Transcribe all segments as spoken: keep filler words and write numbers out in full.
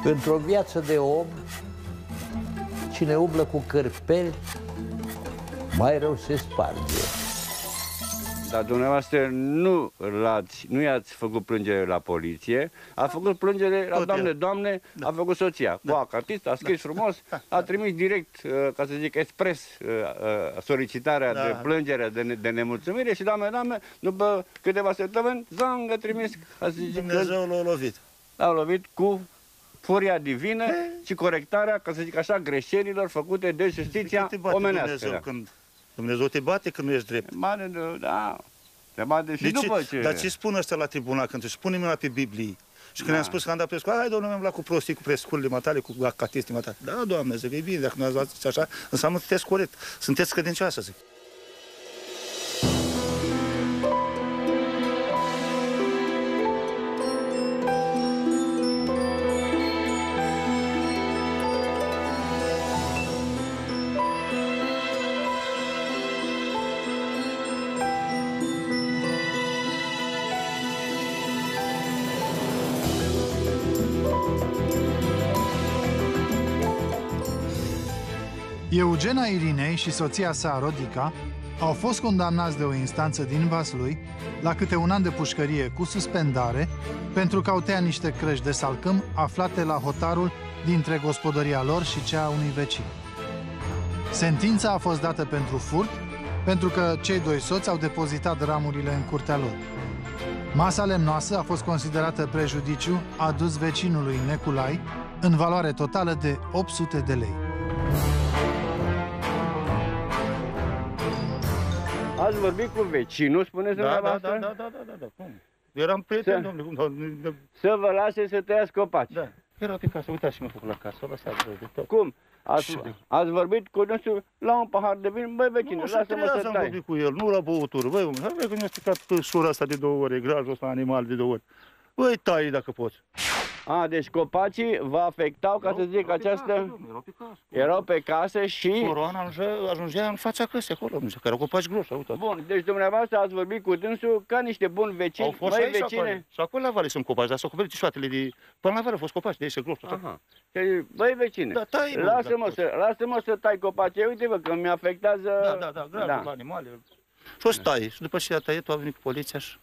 Într-o viață de om, cine umblă cu cărpeli, mai rău se sparge. Dar dumneavoastră nu l-ați, nu i-ați făcut plângere la poliție, a făcut plângere la doamne, doamne, da. A făcut soția. Da. Cu acartist, a scris da. frumos, a trimis direct, ca să zic, expres solicitarea da. de plângere, de, de nemulțumire și doamne, doamne, după câteva săptămâni, zang, a trimis, ca să zic, Dumnezeu l-a lovit. L-a lovit cu furia divină He? și corectarea, ca să zic așa, greșelilor făcute de justiția omenească. Dumnezeu, când Dumnezeu te bate când nu ești drept. Bate, da. Te bate și de după ce, ce... Dar ce spun ăștia la tribunal când își pune mâna pe Biblie? Și când da. am spus că am dat prescu, hai, domnule, mi-am luat cu prostii, cu prescurile matale, cu acatestii matale. Da, Doamne, zic, e bine, dacă nu ați luat așa, înseamnă că sunteți corect, sunteți credincioasă, zic. Eugena Irinei și soția sa, Rodica, au fost condamnați de o instanță din Vaslui la câte un an de pușcărie cu suspendare pentru că au tăiat niște crăși de salcâm aflate la hotarul dintre gospodăria lor și cea a unui vecin. Sentința a fost dată pentru furt pentru că cei doi soți au depozitat ramurile în curtea lor. Masa lemnoasă a fost considerată prejudiciu adus vecinului Neculai în valoare totală de opt sute de lei. Ați vorbit cu vecinul, spuneți da, dumneavoastră? Da, da, da, da, da, da, cum? Eram prieten, domnule, domnule. Să vă lase să tăiați copaci. Da, era pe casă, uitați și mă făcut la casă, o lăsați de tot. Cum? Ați, ați vorbit cu dânsul la un pahar de vin? Băi, vecine, lasă-mă să tai. Nu, vorbit cu el, nu la băutură, băi, băi, că mi-a stricat sura asta de două ori, grajul ăsta animal de două ori. Băi, tai dacă poți. A, deci copacii vă afectau, ca să zic, această... Erau pe casă. Erau pe casă și... Coroana ajungea în fața căsii acolo, care erau copaci groși, uite. Bun, deci dumneavoastră ați vorbit cu dânsul ca niște buni vecini. Au fost Măi, aici vecine. Și acolo la vale sunt copaci, dar s-au acoperit șoatele de... Până la vale au fost copaci, de aici groși. Aha. Băi, vecine, da, tai, lasă-mă să, lasă-mă să tai copacii. Uite-vă că mi afectează... Da, da, da, grav, da. La animale. Și o să tai. Și după ce a tăiat, a venit cu poliția și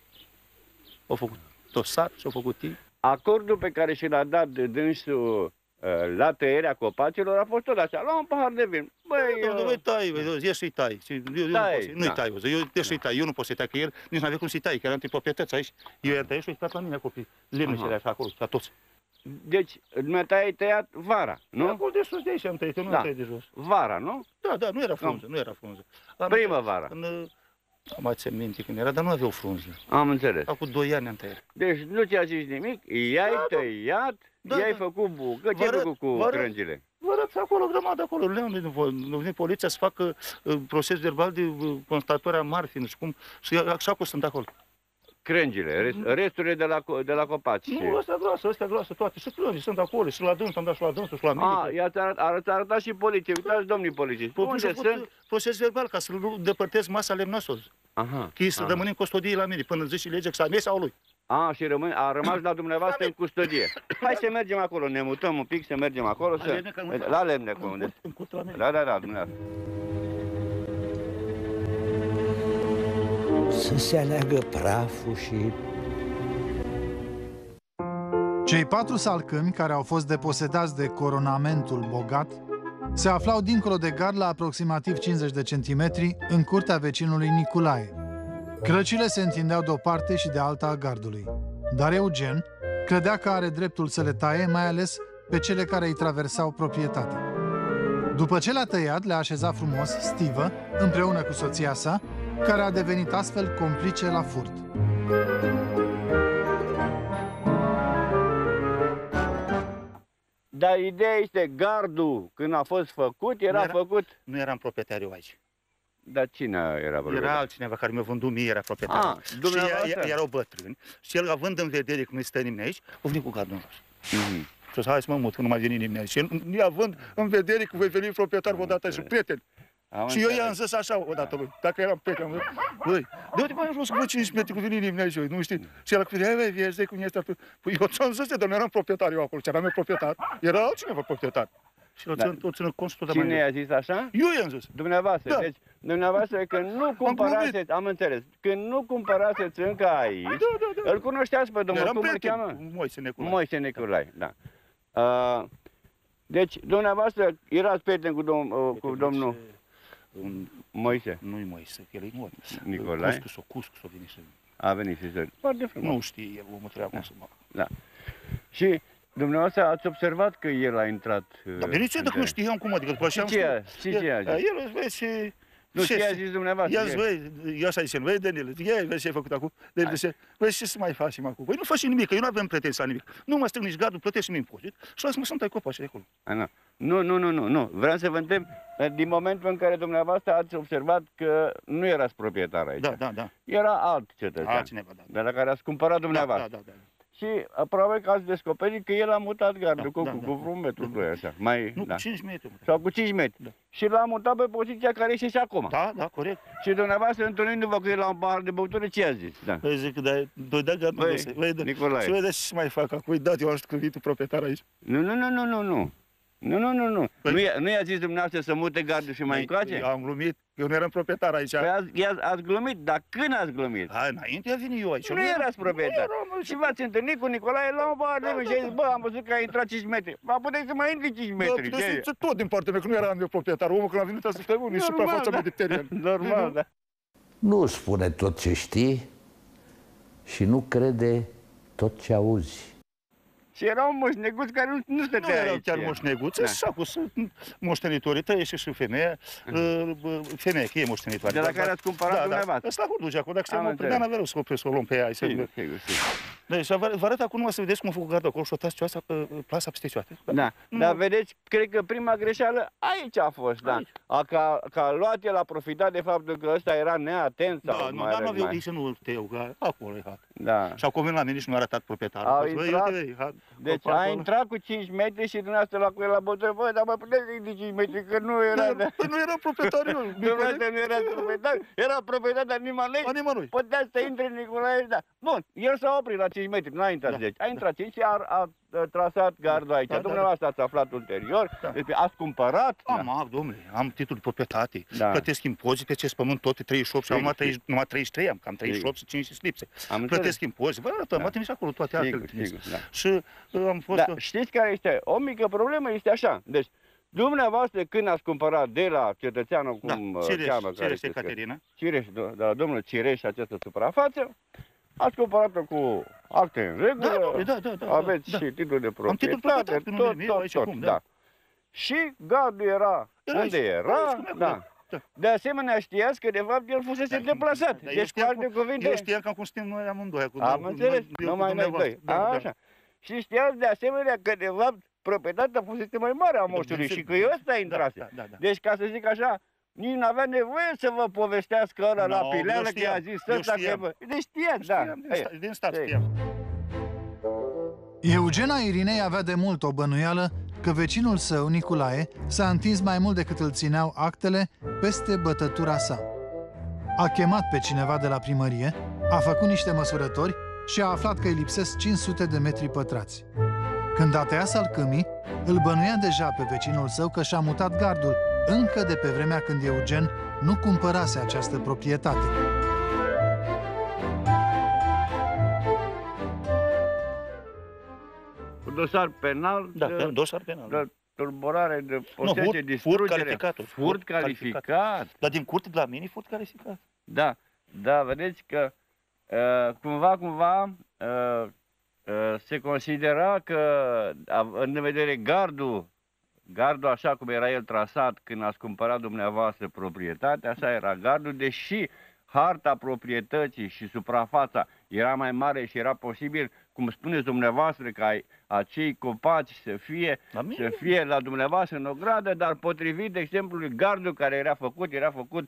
au făcut dosar și au făcut timp. Acordul pe care și l-a dat dânsul la tăierea copacilor a fost tot așa, la un pahar de vin. Băi, eu... Băi, tai, băi, ieși să-i tai. Nu-i tai, eu ieși să-i tai, eu nu pot să-i tai, că el nici n-avea cum să-i tai, că eram pe proprietăți aici. Eu i-am tăiat și i-am la mine acolo, pe lemnicele așa acolo, la toți. Deci, dumneata ai tăiat vara, nu? Acolo de sus de aici am tăiat, eu nu am tăiat de jos. Vara, nu? Da, da, nu era frunză, nu era frunză. Primăvara. Am mai țin minte când era, dar nu aveau frunză. Am înțeles. Acum doi ani am tăiat. Deci nu ți-a zis nimic, i-ai da, tăiat, da, i-ai da. făcut bucă. Ce ai făcut cu crângile? Vă arăt acolo, grămadă acolo. Le-am venit poliția să facă uh, proces verbal de uh, constatare a marfii, nu știu cum, și așa cum sunt acolo. Crângile, rest, resturile de la, de la copaci. Nu, ăstea groasă, ăstea groasă, toate. Și crângile sunt acolo, și la dânsul, am dat și la dânsul, și la mine. A, i-ați arătat, arătat și poliție. Uitați, domnii polițiști. Unde sunt? Proces verbal, ca să nu depărtez masa lemnoasă. Aha. Că să rămâne în custodie la mine, până zice legea că s-a mea sau lui. A, și rămâne, a rămas la dumneavoastră în custodie. Hai să mergem acolo, ne mutăm un pic, să mergem acolo. Să... La lemne, cu unde? Da, da, da, dumneavoastră. Să se aleagă praful și... Cei patru salcâmi care au fost deposedați de coronamentul bogat se aflau dincolo de gard la aproximativ cincizeci de centimetri în curtea vecinului Niculae. Crăcile se întindeau de o parte și de alta a gardului. Dar Eugen credea că are dreptul să le taie, mai ales pe cele care îi traversau proprietatea. După ce le-a tăiat, le-a așezat frumos, stivă, împreună cu soția sa, care a devenit astfel complice la furt. Dar ideea este, gardul, când a fost făcut, era, era făcut... Nu eram proprietariu aici. Dar cine era proprietar? Era altcineva care mi-a vândut mie, era proprietar. Ah, și erau bătrâni. Și el, având în vedere că nu stă nimeni aici, a venit cu gardul în jos. Mm-hmm. Și a zis, hai să mă mut, că nu mai vine nimeni aici. Și el, având în vedere că voi veni proprietar odată și prieteni. Am și eu înțeles. i-am zis așa odată lui, dacă eram pe cam, băi, de unde mai jos, bă, cinci metri cu vine nimeni aici, nu știi? Și el cu tine, băi, vezi cum este atunci. Păi eu ți-am zis, dar nu eram proprietar eu acolo, ce eram eu proprietar, era altcineva proprietar. Și el Da. țină, țină constul de Cine mai i-a zis așa? Eu i-am zis. Dumneavoastră. Da. Deci, dumneavoastră, când nu cumpăraseți, am înțeles, când nu cumpăraseți încă aici, Da, da, da. îl cunoșteați pe domnul, Eram cum îl prieten cheamă? cu Moise Nicolae. Moise Nicolae, da. Uh, deci, dumneavoastră, erați prieten cu, dom uh, cu domnul Un, Moise? nu-i Moise, el e mort. Nicolae? Cuscu-s-o, Cuscu-s-o vine să... A venit și să... Foarte frumos. Nu știe el, omul trebuia cum să mă... Da. Și dumneavoastră ați observat că el a intrat... Dar de nici dacă nu știam cum, adică după Și așa ce a- și ce a zis? El, vezi, și... Nu, ce a zis dumneavoastră? Ia zi, băi, eu așa zicem, băi, Daniel, ia, vezi ce ai făcut acum? Daniel zice, băi, ce să mai facem acum? Băi, nu faci nimic, că eu nu avem pretenții la nimic. Nu mă strâng nici gardul, plătești și impozit și lasă-mă să-mi tai copaci de acolo. A, nu. Nu, nu, nu, nu, nu. Vreau să vă întreb, din momentul în care dumneavoastră ați observat că nu erați proprietar aici. Da, da, da. Era alt cetățean. Altcineva, da. De la care ați cumpărat dumneavoastră. Da, da, da. da. Și a, probabil că ați descoperit că el a mutat gardul Da, cu, da, cu, da, cu da. vreun metru, doi, așa. Mai, Nu, da. cinci metri. mă. Sau cu cinci metri. Da. Și l-a mutat pe poziția care este și acum. Da, da, corect. Și dumneavoastră, întâlnindu-vă cu el la un pahar de băutură, ce a zis? Da. Păi zic, da, doi da gardul Băi, ăsta. Băi, da. Nicolae. Și vedeți ce mai fac acum, îi dat eu am scris proprietar aici. Nu, nu, nu, nu, nu, nu. Nu, nu, nu, nu. Păi- Nu i-a, nu i-a zis dumneavoastră să mute gardul și mai încoace? Eu am glumit, eu nu eram proprietar aici. Păi ați, i-ați- ați glumit, dar când ați glumit? Hai, înainte a venit eu aici. Nu erați proprietar. Nu eram, Și v-ați întâlnit cu Nicolae la un bar de mine și a zis, bă, am văzut că a intrat cinci metri. Ba, puteți să mai intri cinci metri. Da, ce e? deci, tot din partea mea, că nu eram eu proprietar. Omul când a venit a zis, stai, unii suprafața mea de teren. Normal, da. Nu spune tot ce știi și nu crede tot ce auzi. Și era un moșneguț care nu, nu Nu stătea erau aici. chiar moșneguțe, Da. și acum sunt moștenitorii, trăiește și femeia, uh, femeia, că e moștenitoare. De la Dar- care ați cumpărat da, dumneavoastră. Da, ăsta la Hurduja, acum, dacă Am știam, înțeles. Predean avea rău să opresc, să o luăm pe ea. să- Sigur, sigur, sigur. Deci, vă vă arăt acum numai să vedeți cum a făcut gardul acolo și o tați cioasa, pe- plasa peste cioasă. Da, Nu. dar vedeți, cred că prima greșeală aici a fost, da. Aici. A, că, că a luat el, a profitat de faptul că ăsta era neatent sau Da, nu, mai dar nu rău, aveau mai- nici nu te iau, că acolo e hat. Da. Și acum vin la mine și nu a arătat proprietarul. Au Păi, băi, intrat- uite, hat, Deci opa, a acolo. intrat cu cinci metri și dumneavoastră la cu el la băutură, bă, dar mă puteți ridici cinci metri, că nu era... Da, păi nu era proprietar eu. Dumneavoastră nu era proprietar, era proprietar, dar nimănui La nimănui. putea să intre Nicolae, da. Bun, el s-a oprit la cinci metri, nu a intrat Da, zece, a intrat cinci și a, a, a trasat gardul aici. Da, da, Dumneavoastră ați aflat ulterior, Da. deci ați cumpărat. Am, am, domnule, am titlul de proprietate, Da. plătesc impozit pe acest pământ tot pe treizeci și opt și Sigur, acum treizeci, numai treizeci și trei am, cam treizeci și opt și cinci și lipse. Am înțeles. Plătesc impozit, vă arătăm, Da. m-a trimis acolo toate Sigur, altele trimis. sigur, da. Și uh, am fost... Da, știți care este? O mică problemă este așa. Deci, dumneavoastră când ați cumpărat de la cetățeanul, cum Da, uh, Cireș, cheamă, care Cireș este Ecaterina. Cireș, de de la domnul Cireș această suprafață, ați cumpărat-o cu acte în regulă, Da, domnule, da, da, da, aveți da. și titlul de Am titlul de proprietate, proprietate, tot, numele meu, tot, aici tot, acum, da. da. Și gardul era, Era unde aici, era, aici, cum e da. acolo. Da. De asemenea știați că de fapt el fusese deplasat, Da, eu deci cu știam alte cum- cuvinte... Eu știam cam cum suntem noi amândoi acum. Am înțeles, numai noi doi. Da, da. Așa. Și știați de asemenea că de fapt proprietatea fusese mai mare a moșului și că eu ăsta intrase. Da, da, da. Deci ca să zic așa, nici n-avea nevoie să vă povestească ăla la No, pileală eu că i-a știam, zis eu ăsta că... știam. vă- Deci știați, da. Știam, din Ei, start- din start ei. știam. Eugena Irinei avea de mult o bănuială că vecinul său, Nicolae, s-a întins mai mult decât îl țineau actele peste bătătura sa. A chemat pe cineva de la primărie, a făcut niște măsurători și a aflat că îi lipsesc cinci sute de metri pătrați. Când a tăiat salcâmii, îl bănuia deja pe vecinul său că și-a mutat gardul, încă de pe vremea când Eugen nu cumpărase această proprietate. Cu dosar penal Da, de, dosar penal. de tulburare, de Nu, posesie, furt, furt distrugere. calificat. Furt calificat. Dar din curte de la mine, furt calificat. Da, da, vedeți că uh, cumva, cumva uh, uh, se considera că, având în vedere gardul, gardul așa cum era el trasat când ați cumpărat dumneavoastră proprietatea, așa era gardul, deși harta proprietății și suprafața era mai mare și era posibil, cum spuneți dumneavoastră, ca ai- acei copaci să fie, La mine? să fie la dumneavoastră în ogradă, dar potrivit exemplului gardul care era făcut, era făcut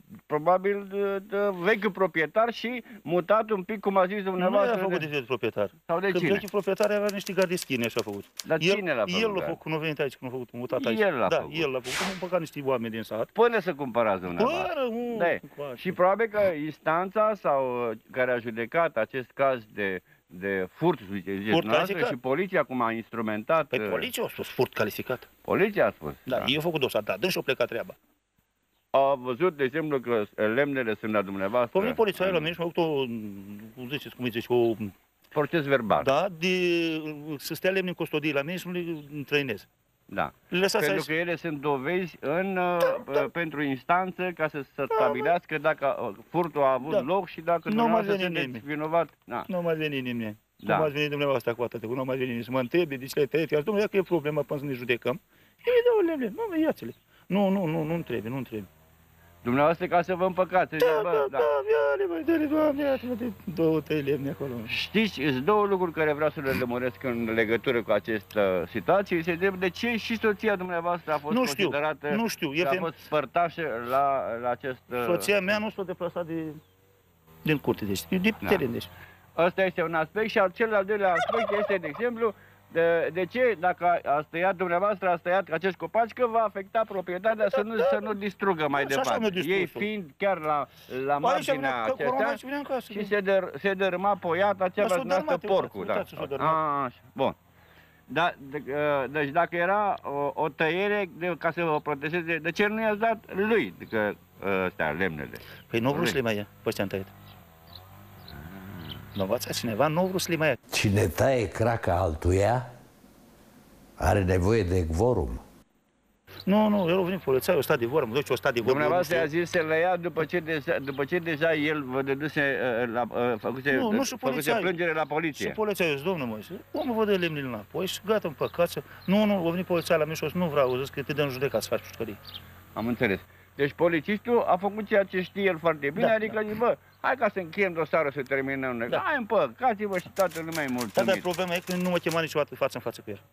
probabil de, de vechiul proprietar și mutat un pic, cum a zis dumneavoastră. Nu a făcut de vechiul proprietar. Sau de Că cine? vechiul proprietar avea niște gardischine, așa a făcut. Dar el, cine l-a făcut? El l-a făcut, nu a venit aici, că nu a făcut, mutat aici. El l-a da, făcut. el l-a făcut, nu băgat niște oameni din sat. Până să cumpărați dumneavoastră. Până, nu, Da. încoace. Și probabil că instanța sau care a judecat acest caz de, de furt, ziceți Furt noastră, calificat. și poliția cum a instrumentat. Păi uh, poliția a spus furt calificat. Poliția a spus. Da, eu a făcut dosar, da, dâns și-o plecat treaba. A văzut, de exemplu, că lemnele sunt la dumneavoastră. Păi, polițaiul la mine și mi-a făcut o, cum ziceți, cum ziceți, o, Proces verbal. da, de, să stea lemne în custodie la mine și nu le întrăinez. Da. Le lăsați Pentru aici. că ele sunt dovezi în, Da, uh, da. pentru instanță ca să se stabilească dacă uh, furtul a avut Da. loc și dacă Nu dumneavoastră mai veni sunteți nimeni. vinovat. Da. Nu mai veni nimeni. Da. Cum ați venit dumneavoastră cu atât, nu mai veni nimeni să mă întrebe de ce le-ai tăiat. Iar domnule, dacă e problemă până să ne judecăm, eu îi dau lemne, nu, ia-ți-le. Nu, nu, nu, nu-mi trebuie, nu-mi trebuie. Dumneavoastră ca să vă împăcați. Da, bă, da, da, ia-le, mai dă-le, Doamne, iată-mă de două, trei lemne acolo. Știți, sunt două lucruri care vreau să le lămuresc în legătură cu această situație. Se întreb de ce și soția dumneavoastră a fost Nu știu, considerată nu știu, e că a pe- fost părtașă la, la acest... uh, Soția mea nu s-a deplasat de, din curte, deci, de Da. teren, deci. Ăsta este un aspect și al cel al doilea aspect este, de exemplu, de, de ce, dacă a stăiat dumneavoastră, a stăiat acești copaci, că va afecta proprietatea să nu, să nu distrugă mai Da, și așa mi-a departe. distrus-o. Ei fiind chiar la, la Aici marginea venea, că corona acestea aici venea în casă. și se, dăr, se dărâma poiata, aceea Da, s-o vă noastră dărâmat, porcul. Da. uitați, s-o dărâmat. A, așa, bun. Da, de, uh, deci dacă era o, o tăiere de, ca să vă protejeze, de ce nu i-ați dat lui, adică ăstea, lemnele? Păi nu vreau să le mai ia, pe ăștia am tăiat. Nu învața cineva, nu vreau să le mai ia. Cine taie craca altuia are nevoie de quorum. Nu, nu, el a venit polițaiul, o stat de vorbă, mă duc ce o stat de vorbă. Dumneavoastră eu a nu știu. zis să le ia după ce, deja, după ce deja el vă dăduse, uh, la, uh, făcuse, Nu, nu și făcuse polițaiul. plângere la Și poliție. polițaiul zis, domnule Moise, omul vă dă lemnile înapoi și gata, în păcat să... Nu, nu, a venit polițaiul la mine și a zis, nu vreau, zis că te dăm judecat să faci pușcării. Am înțeles. Deci polițistul a făcut ceea ce știe el foarte bine, Da, adică zice, bă, hai ca să încheiem dosarul, să terminăm. Da. Da. Hai în păcați-vă și toată lumea e Da, mulțumit. dar problema e că nu mă chema niciodată față în față cu el.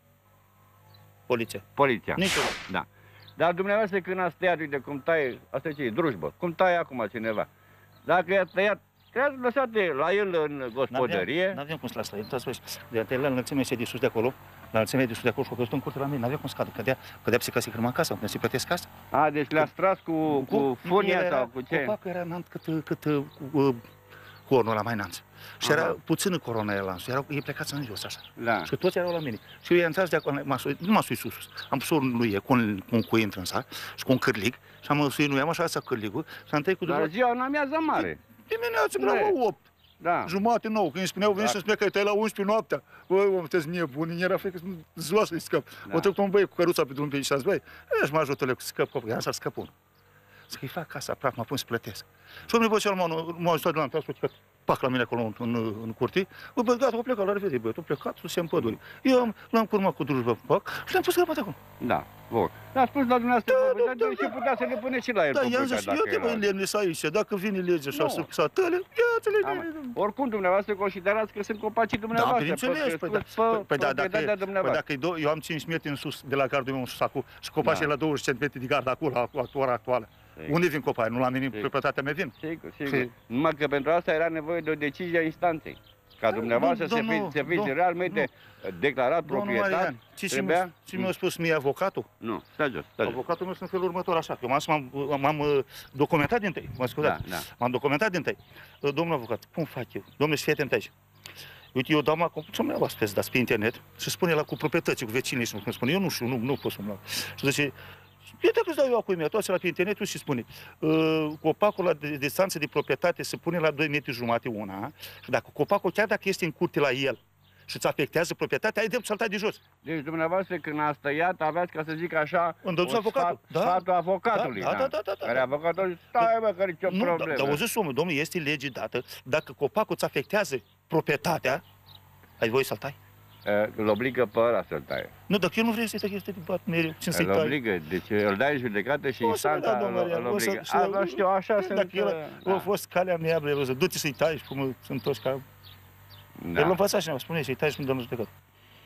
Poliția. Poliția. Niciodată. Da. Dar dumneavoastră când ați tăiat, uite cum taie, asta ce e, drujbă, cum taie acum cineva. Dacă i-ați tăiat, trebuie lăsat la el în gospodărie. N-aveam cum să las la el, uitați, vezi, de atât la înălțimea este de sus de acolo, la înălțimea de sus de acolo și a căzut în curte la mine, n-aveam cum să cadă, cădea, cădea psica rămân acasă, până să-i plătesc asta. A, deci le-ați tras cu, cu funia el sau era- cu ce? Copacul era înalt cât, cât uh, uh, cornul ăla mai înalt. Și Aha. era puțină corona el lansul, erau, ei plecați în jos așa. Da. Și toți erau la mine. Și eu i-am tras de acolo, m-a suit, nu m-a suit sus, sus. Am pus o nuie cu un, cu un cui într în sat și cu un cârlig și am suit nuia, am așa să cârligul și am tăiat cu Dar două. ziua în amiază mare. Dimineața Nu e. vreau la opt. Da. Jumate nouă, când îmi spuneau, veni Da. să-mi spune că te la unsprezece noaptea. Băi, om, sunteți nebuni, mi-era frică să lua să-i scap. Da. O trecut un băie cu căruța pe drum pe aici și a zis, băi, ești mă ajută-le cu scăp copii, am să scăp unul. Zic că-i fac casa praf, mă pun să plătesc. Și omul după ce m-a ajutat de la am tras pac la mine acolo în, în, în curte. Bă, bă, gata, o plecat, la revedere, băi, o plecat, sus în pădure. Eu am, l-am curmat cu drujbă pe pac și le-am pus grăbat acolo. Da. Bun. L-a spus la dumneavoastră Da, proprietate da, da, și putea să le pune și la el Da, i-am zis, proprietatea, eu dacă te mai era. lemne să aici, dacă vine legea așa Nu. să să tăle, ia-ți-le. Am- Oricum, dumneavoastră considerați că sunt copacii Da, dumneavoastră. bineînțeles, pe- păi, pe- da. pe Păi, păi da, dacă, proprietatea păi dumneavoastră. dacă e do- eu am cinci metri în sus de la gardul meu în sus acum și copașii Da. la douăzeci centimetri de gard acolo, la la ora actuală. Sigur. Unde vin copaii? Nu la mine, Sigur. proprietatea mea vin. Sigur, sigur. Și- Numai că pentru asta era nevoie de o decizie a instanței. Ca dumneavoastră să domnul- fiți, să fiți domnul- realmente declarat Domnul proprietar, Marian, ce trebuia... mi-a- ce mi-a spus mie avocatul? Nu, stai jos, stai jos. Avocatul meu sunt în felul următor, așa, că m-am, m-am, m-am uh, documentat din tăi, mă scuzați, Da, da. m-am documentat din tăi. Uh, Domnul avocat, cum fac eu? Domnule, fii atent aici. Uite, eu dau acum, ce mi-au spus, dați pe internet și spune la cu proprietății, cu vecinii, și cum spune, eu nu știu, nu, nu pot să-mi lau. Și zice, eu dacă îți dau eu acum imediat, la pe internet și spune, uh, copacul la de, distanță de proprietate se pune la doi metri jumate una, și dacă copacul, chiar dacă este în curte la el, și îți afectează proprietatea, ai dreptul să-l tai de jos. Deci dumneavoastră când ați tăiat, aveați, ca să zic așa, Îndăduți un avocatul. sfat- Da. sfatul avocatului. Da, da, da, da, da, Care da. avocatul zice, stai bă, că nicio Nu, problemă. dar dar o zis omul, domnule, este lege dată, dacă copacul îți afectează proprietatea, ai voie să-l tai? Uh, Îl obligă pe ăla să-l taie. Nu, dacă eu nu vreau să-i tai, este de bat mereu, ce să-i Îl tai? obligă, deci îl dai în judecată și O să-l instanța dea, domnul îl, Marian, îl o să- obligă. să- A, vă știu, așa Da, sunt... Dacă el uh, a fost calea mea, bre, să du-te să-i tai și cum sunt toți ca... da. El l-a învățat și ne-a spune să-i tai și nu dăm în judecată.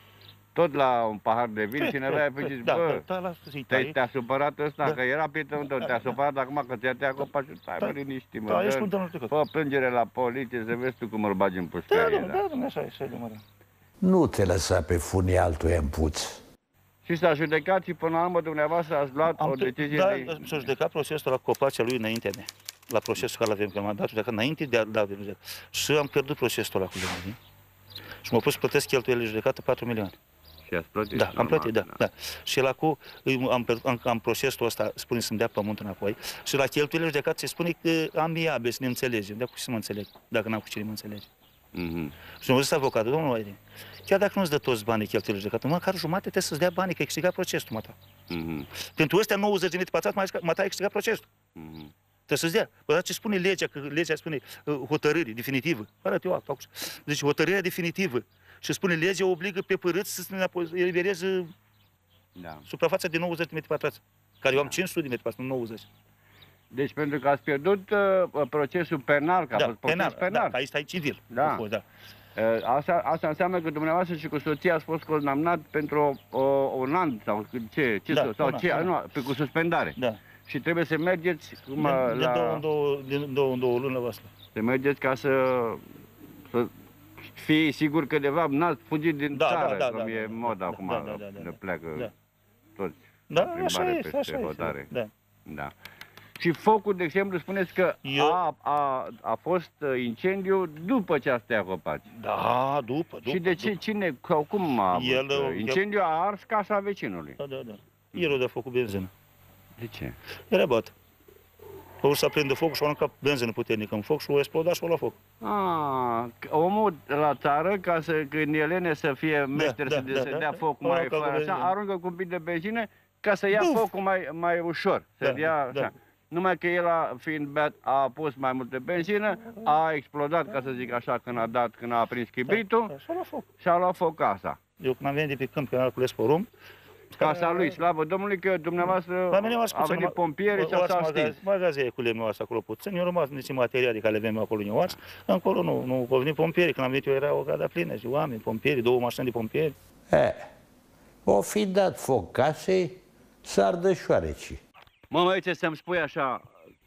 tot la un pahar de vin, Pe- cineva pe- i-a pe- zis, da, bă, da, da, lasă-i te-ai- taie. te-a supărat ăsta, Da. că era prietenul tău, te-a supărat acum că ți-a tăiat copaciul, stai mă, Da. liniști-mă, Da, ești dă- cu domnul trecut. fă plângere la poliție, să vezi tu cum îl bagi în Da, pușcărie. da, da, da, așa e, așa e, mă, da. Nu te lăsa pe funii altuia în puț. Și s-a judecat și până la urmă dumneavoastră ați luat o decizie da, de... s-a judecat procesul la copacea lui înainte de. La procesul care l-avem, că m-am dat judecat înainte de a da de judecat. Și am pierdut procesul ăla cu lumea. Și m-a pus să plătesc cheltuielile judecată patru milioane. Și ați plătit. Da, am normal, plătit, da, da. Și la cu, am, am, am procesul ăsta, spune să-mi dea pământul înapoi. Și la cheltuielile judecate se spune că amiabil, să ne înțelegem. De-a cu ce să mă înțeleg, dacă n-am cu cine mă înțelege. Mhm. Și mi-a zis avocatul, domnul Aire, chiar dacă nu-ți dă toți banii cheltuielile judecate, măcar jumate trebuie să-ți dea banii, că ai câștigat procesul, mă ta. Mhm. Pentru ăstea nouăzeci de mii de pătrați, mă ta ai câștigat procesul. Mhm. Trebuie să-ți dea. Bă, dar ce spune legea, că legea spune uh, hotărâre definitivă. Arată eu actul. Deci hotărârea definitivă. Și spune legea obligă pe părâți să se elibereze Da. suprafața de nouăzeci de metri pătrați. Care eu am cinci sute de metri pătrați, nu nouăzeci. Deci pentru că ați pierdut uh, procesul penal, că a Da, fost proces penal. penal. Da, aici stai civil. Da. A fost, da. Uh, asta, asta înseamnă că dumneavoastră și cu soția ați fost condamnat pentru o, o, un an sau ce, ce Da, sau un an, ce, un an. nu, pe, cu suspendare. Da. Și trebuie să mergeți cum, De, la, de, două, în două, de două, în două luni la voastră. să mergeți ca să, să fii sigur că de fapt n-ați fugit din Da, țară, da, da, cum da, e da, mod da, acum, da, da, da, da, de da. pleacă Da. toți Da, în așa plimbare este, peste așa hotare. este. Da. Da. Și focul, de exemplu, spuneți că Eu- a, a, a fost uh, incendiu după ce ați tăiat copaci. Da, după, după. Și de ce, după. cine, sau cum a avut? El, uh, uh, Incendiu a ars casa vecinului. Da, da, da. El o de foc cu benzină. De ce? Era bat. A vrut să aprindă foc și a aruncat benzină puternică în foc și a explodat și a luat foc. Ah, omul la țară, ca să, când e lene să fie meșter, da, să, da, să da, dea da. foc Aruncă mai cu fără așa, benzină. aruncă cu un pic de benzină ca să ia Buf! focul mai, mai ușor, să Da, ia da. așa. Numai că el, a, fiind beat, a pus mai multă benzină, a explodat, ca să zic așa, când a dat, când a aprins chibritul Da, și a luat foc. și a luat foc casa. Eu când am venit de pe câmp, când am cules porum, Casa lui, slavă Domnului, că dumneavoastră la mine a venit pompieri și s-au stins. Magazii cu lemnul ăsta acolo puțin, eu rămas niște materiale care le avem acolo în Oaș, încolo nu, nu, au venit pompieri, când am venit eu era o gada plină și oameni, pompieri, două mașini de pompieri. E, o fi dat foc casei, să ardă șoarecii. Mă, mă, ce să-mi spui așa,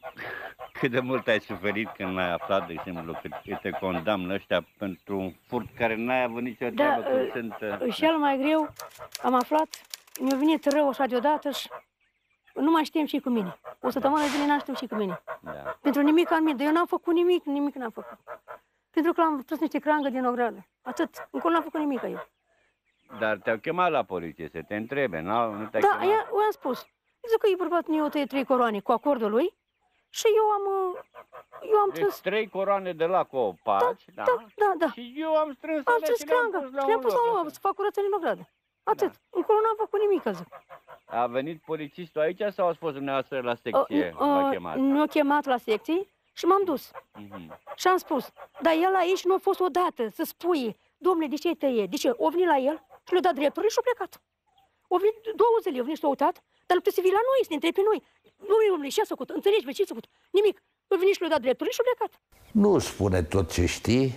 cât de mult ai suferit când ai aflat, de exemplu, că te condamnă ăștia pentru un furt care n-ai avut nicio treabă, Da, când uh, sunt... uh, cel mai greu, am aflat, mi-a venit rău așa deodată și nu mai știam ce cu mine. O săptămână de zile n-am știut ce cu mine. Da. Pentru nimic anumit, dar eu n-am făcut nimic, nimic n-am făcut. Pentru că am tras niște crangă din ogradă. Atât, încolo n-am făcut nimic eu. Dar te-au chemat la poliție să te întrebe, n-au, nu te-ai Da, chemat? aia, o am spus. Zic că e bărbat meu tăie trei coroane cu acordul lui și eu am, uh, eu am Deci strâns, trei coroane de la copaci, da? da, da, da. Și eu am strâns Am alea strâns și le-am crangă pus la și le-am un pus la loc, un așa. loc, să fac curățenie în ogradă. Atât. Încolo n-am făcut nimic, zic. A venit polițistul aici sau ați fost dumneavoastră la secție? Uh, V-a uh, chemat? Mi-a chemat la secție și m-am dus. Mhm. Și am spus, dar el aici nu a fost odată să spui, domnule, de ce ai tăie? De ce? O venit la el și le-a dat drepturile și a plecat. O venit două zile, o venit și s-a uitat, dar nu trebuie să vii la noi, să ne întrebi pe noi. Nu, domnule, ce a făcut? Înțelegi, ce a făcut? Nimic. A venit și le-a dat drepturile și a plecat. Nu spune tot ce știi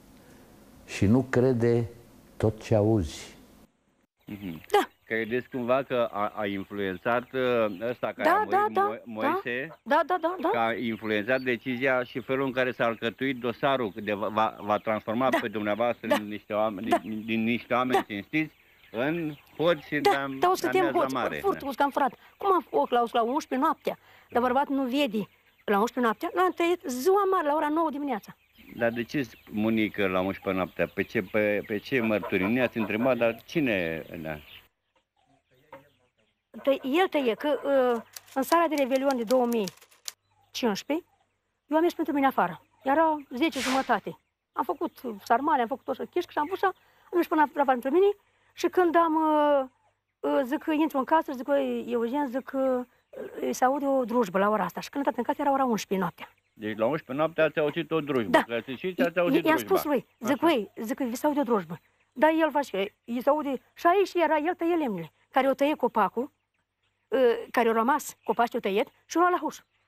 și nu crede tot ce auzi. Mhm. Da. Credeți cumva că a, a influențat uh, ăsta care Da, a da, murit, da, Mo- Moise, Da, da, da, da. că a influențat decizia și felul în care s-a alcătuit dosarul, de va, va transforma Da. pe dumneavoastră Da. din, niște oameni, Da. din, din niște oameni cinstiți în hoți Da, de dar o să te amiaza îmboți, mare. furtul, că am furat. Cum am fost la, la unsprezece noaptea? Dar bărbatul nu vede la unsprezece noaptea, l-am tăiat ziua mare, la ora nouă dimineața. Dar de ce munică la unsprezece noaptea? Pe ce, pe, pe ce mărturii? Nu i-ați întrebat, dar cine... Da. Tă- El tăie că uh, în sala de revelion de două mii cincisprezece, eu am mers pentru mine afară. Era zece jumătate. Am făcut sarmale, am făcut așa chișcă și am pus așa, am mers până afară pentru mine și când am, uh, uh, zic că intru în casă, zic că Eugen, zic că uh, se aude o drujbă la ora asta. Și când am intrat în casă era ora unsprezece noaptea. Deci la unsprezece noaptea ați auzit o drujbă. Da. Că ați ieșit și ați auzit I-am drujba. spus lui, zic, Așa. băi, zic că vi se aude o drujbă. Dar el face, îi se aude, și aici era, el tăie lemnele, care o tăie copacul, uh, care au rămas, copacii o tăiet și o lua la huș.